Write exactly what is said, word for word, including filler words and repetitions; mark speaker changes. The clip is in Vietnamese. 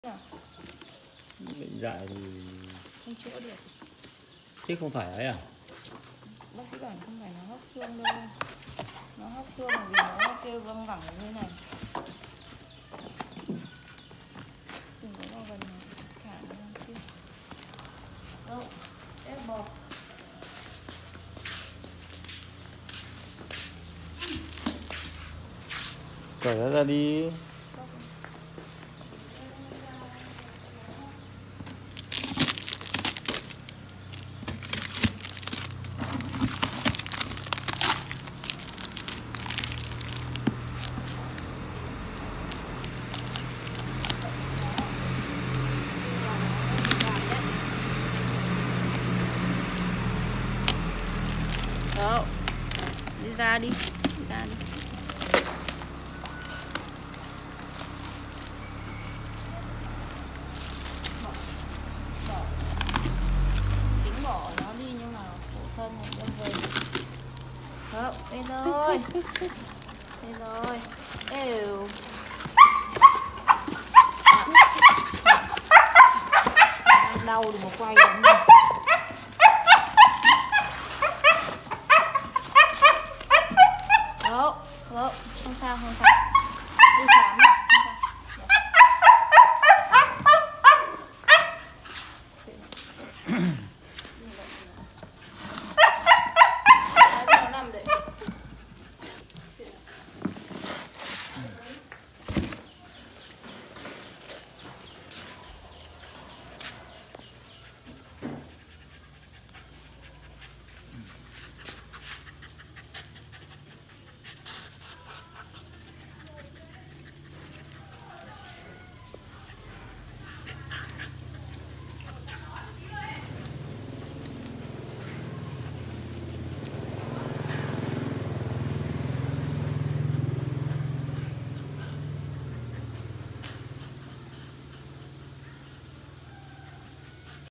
Speaker 1: Bệnh dại thì
Speaker 2: không chữa được.
Speaker 1: thế không phải ấy à?
Speaker 2: Bác sĩ bảo không phải nó hóc xương đâu. Nó hóc xương là vì nó kêu văng vẳng như thế này. Đừng có vào gần này, thả nó ra kia. Đâu, ép bọt.
Speaker 1: Cởi nó ra đi.
Speaker 2: Đâu, đi ra đi, đi ra đi. Bỏ, bỏ. Tính bỏ nó đi nhưng mà khổ thân này đem về. Đâu, đây rồi. Đây rồi. Đều. Đau đừng có quay lắm.